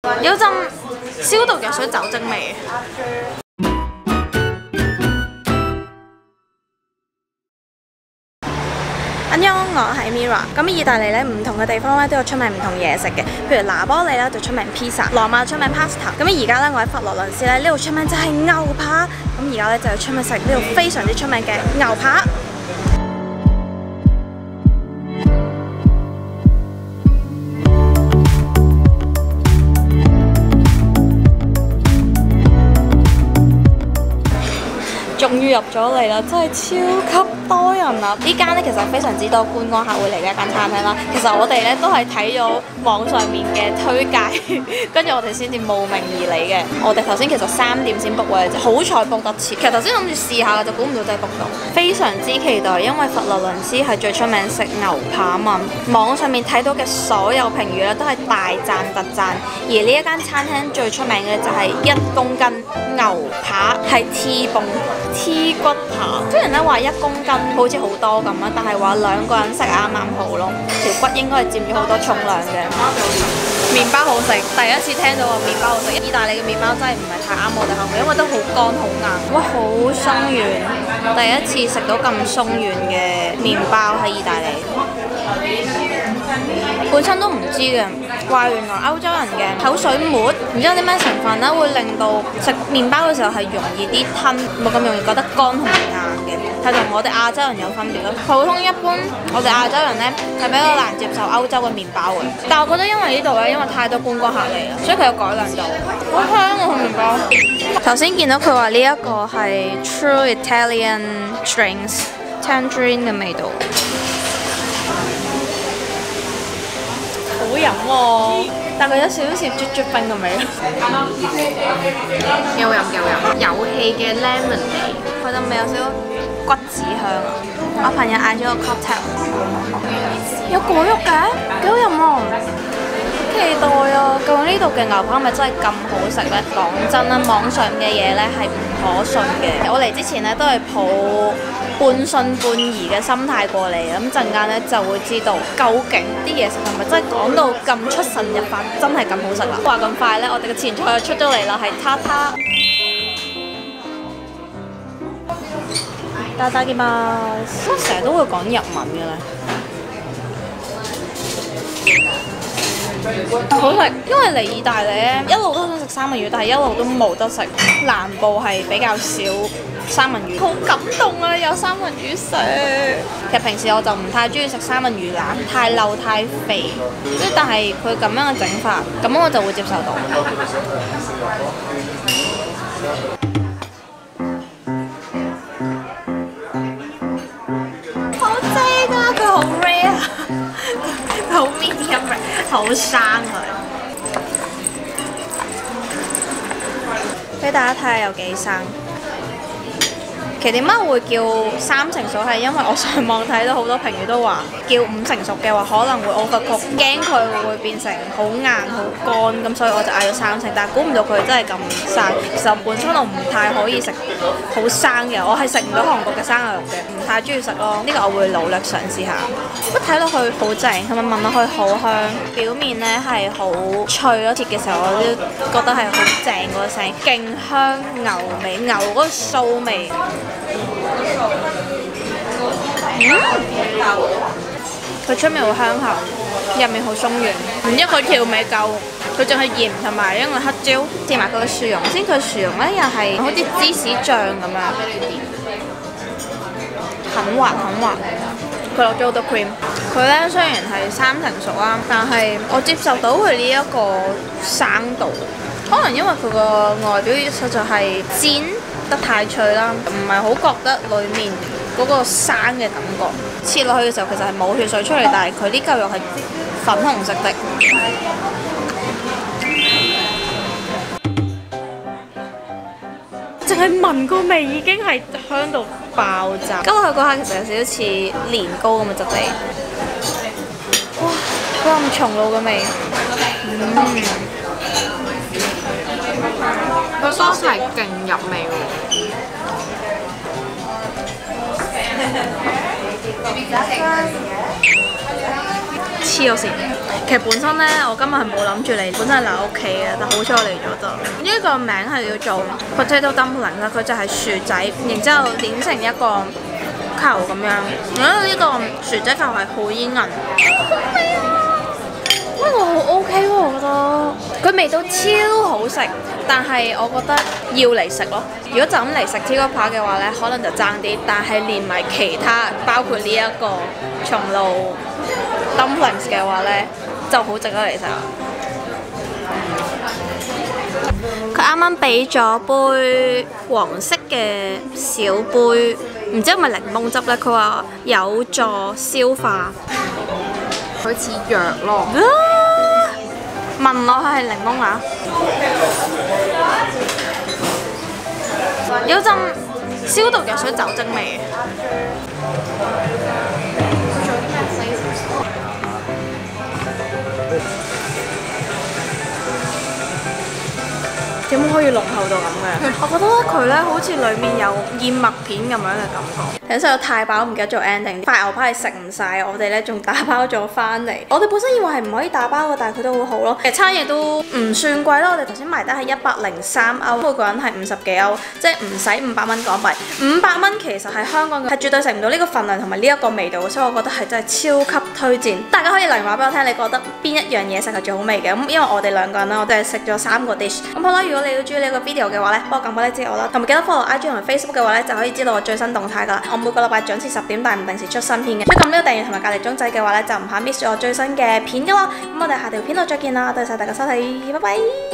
有陣消毒藥水酒精味。我係 Mira， 咁意大利咧唔同嘅地方咧都有出名唔同嘢食嘅，譬如拿波里咧就出名 pizza， 羅馬出名 pasta， 咁而家咧我喺佛羅倫斯咧呢度出名就係牛扒，咁而家咧就要出名食呢度非常之出名嘅牛扒。終於入咗嚟啦，真係超級多人啊！呢間咧其實非常之多觀光客會嚟嘅一間餐廳啦。其實我哋咧都係睇咗網上面嘅推介，跟住我哋先至慕名而嚟嘅。我哋頭先其實3點先 book 位，好彩 book 得切。其實頭先諗住試下嘅，就估唔到真係 book 到。非常之期待，因為佛羅倫斯係最出名食牛扒嘛。網上面睇到嘅所有評語咧都係大讚特讚，而呢一間餐廳最出名嘅就係1公斤牛扒係 T 骨扒，雖然咧話1公斤好似好多咁啊，但係話2個人食啱啱好咯，條骨應該係佔咗好多重量嘅。麵包好食，第一次聽到話麵包好食。意大利嘅麵包真係唔係太啱我哋口味，因為都好乾好硬，哇好鬆軟，第一次食到咁鬆軟嘅麵包喺意大利。本身都唔知嘅，話原來歐洲人嘅口水沫，唔知有啲咩成分咧，會令到食麵包嘅時候係容易啲吞，冇咁容易覺得乾同硬嘅，係同我哋亞洲人有分別咯。普通一般我哋亞洲人咧係比較難接受歐洲嘅麵包嘅，但係我覺得因為呢度咧，因為太多觀光客嚟啦，所以佢有改良到，好香啊個麵包。頭先見到佢話呢一個係 True Italian Drinks Tangerine 嘅味道。好飲喎，但佢有少少似啜啜冰嘅味。幾好飲，幾好飲，有氣嘅 lemon 味，佢陣味有少少骨子香啊！我朋友嗌咗個 cocktail， 有果肉嘅，幾好飲喎！期待啊！究竟呢度嘅牛扒係咪真係咁好食呢？講真啦，網上嘅嘢呢係唔可信嘅。我嚟之前呢都係抱半信半疑嘅心態過嚟，咁陣間呢就會知道究竟啲嘢食係咪真係講到咁出神入化，真係咁好食啦！話咁快呢，我哋嘅前菜就出咗嚟啦，係塔塔。いただきます。我成日都會講日文嘅咧。好食，因為嚟意大利咧，一路都想食三文魚，但係一路都冇得食。南部係比較少三文魚，好感動啊！有三文魚食。其實平時我就唔太中意食三文魚腩，太漏太肥。但係佢咁樣嘅整法，咁我就會接受到。好正啊！佢好 rare， 佢好 medium rare， 好生佢。俾大家睇下有幾生。其實點解會叫3成熟係因為我上網睇到好多評語都話叫5成熟嘅話可能會 overcook， 驚佢會變成好硬好乾，咁所以我就嗌咗3成，但係估唔到佢真係咁生。其實本身我唔太可以食好生嘅，我係食唔到韓國嘅生牛肉嘅，唔太中意食咯。呢個我會努力嘗試下。不過睇落去好正，同埋聞落去好香，表面咧係好脆咯，切嘅時候我都覺得係好正嗰個聲，勁香牛味，牛嗰個素味。佢出面好香口，入面好鬆軟，唔知佢調味夠，佢仲係鹽同埋因為黑椒，試埋佢嘅薯蓉先，佢薯蓉咧又係好似芝士醬咁樣，很滑很滑。佢落咗好多 cream， 佢咧雖然係3成熟啦，但係我接受到佢呢一個生度，可能因為佢個外表實在係煎得太脆啦，唔係好覺得裡面嗰個生嘅感覺。切落去嘅時候其實係冇血水出嚟，但係佢呢嚿肉係粉紅色的。淨係聞個味已經係香到爆炸。咁落去嗰下其實有少少似年糕咁嘅質地。哇！佢咁松露嘅味。 個 sauce 係勁入味喎。 超黐咗線。其實本身咧，我今日係冇諗住嚟，本身係留屋企嘅，但好彩我嚟咗啫。呢個名係叫做 potato dumpling 啦，佢就係薯仔，然之後捏成一個球咁樣。我覺得呢個薯仔球係好煙韌。呢個好 OK 喎，我覺得佢味道超好食，但係我覺得要嚟食咯。如果就咁嚟食 Tea Park 嘅話呢，可能就爭啲，但係連埋其他包括呢一個松露 dumplings 嘅話呢，就好值得嚟食。佢啱啱俾咗杯黃色嘅小杯，唔知係咪檸檬汁呢？佢話有助消化。 佢似藥咯， 聞落去係檸檬啊，有陣消毒藥水酒精味。點可以濃厚到咁嘅？我覺得佢咧好似裡面有燕麥片咁樣嘅感覺。其實實在太飽，唔記得做 ending。塊牛排係食唔晒，我哋咧仲打包咗翻嚟。我哋本身以為係唔可以打包嘅，但係佢都好好咯。其實餐嘢都唔算貴啦，我哋頭先埋單係103歐，每個人係50幾歐，即係唔使500蚊港幣。500蚊其實喺香港係絕對食唔到呢個份量同埋呢一個味道，所以我覺得係真係超級推薦。大家可以留言話俾我聽，你覺得邊一樣嘢食係最好味嘅？咁因為我哋兩個人啦，我哋係食咗3個 dish。咁好啦，如果你都中意呢個 video 嘅話咧，幫我撳個 like 支持我啦，同埋記得 follow IG 同埋 Facebook 嘅話咧，就可以知道我最新動態噶啦。我每個禮拜準時10點，但係唔定時出新片嘅。所以撳呢個訂閱同埋隔離鐘仔嘅話咧，就唔怕 miss 咗我最新嘅片噶啦。咁我哋下條片度再見啦，多謝大家收睇，拜拜。